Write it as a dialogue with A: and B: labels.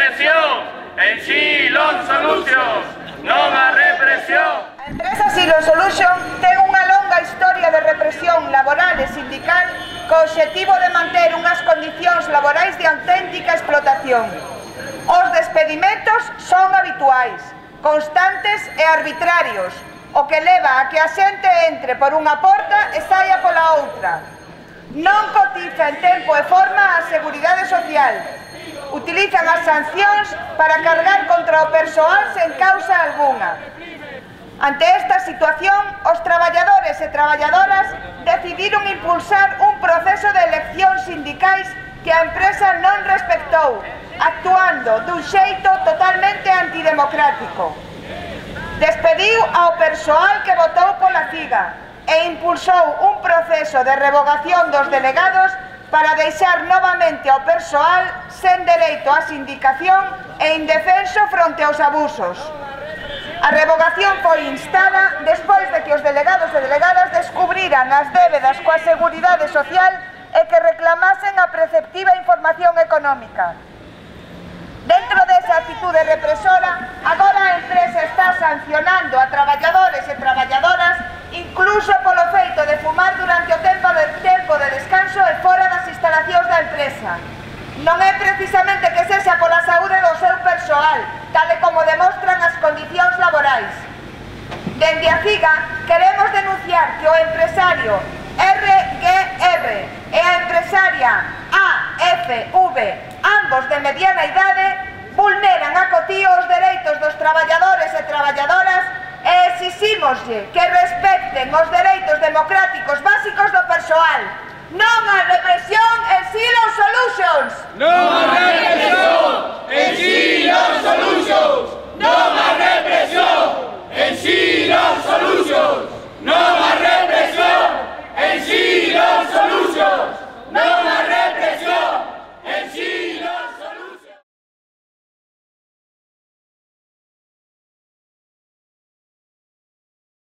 A: represión, en Silon Solutions, non a represión.
B: A empresa Silon Solutions ten unha longa historia de represión laboral e sindical co obxectivo de manter unhas condicións laborais de auténtica explotación. Os despedimentos son habituais, constantes e arbitrarios, o que leva a que a xente entre por unha porta e saia pola outra. Non cotiza en tempo e forma a seguridade social. Utilizan as sancións para cargar contra o persoal sen causa algunha. Ante esta situación, os traballadores e traballadoras decidiron impulsar un proceso de eleccións sindicais que a empresa non respectou, actuando dun xeito totalmente antidemocrático. Despediu ao persoal que votou pola CIGA e impulsou un proceso de revogación dos delegados para deixar novamente ao persoal sen dereito á sindicación e indefenso fronte aos abusos. A revogación foi instada despois de que os delegados e delegadas descubriran as débedas coa Seguridade Social e que reclamasen a preceptiva información económica. Dentro desa actitude represora, agora a empresa está sancionando a traballadores e traballadoras incluso polo feito de fumar durante o tempo de descanso e fora das instalacións da empresa. Non é precisamente que sexa pola saúde do seu persoal, tal e como demostran as condicións laborais. Dende a CIGA queremos denunciar que o empresario RGR e a empresaria AFV, ambos de mediana idade, vulneran a cotío os dereitos dos traballadores e traballadoras e exixímoslle que respecten os dereitos democráticos básicos do persoal. Non a represión en Silon Solutions!
C: Non a represión!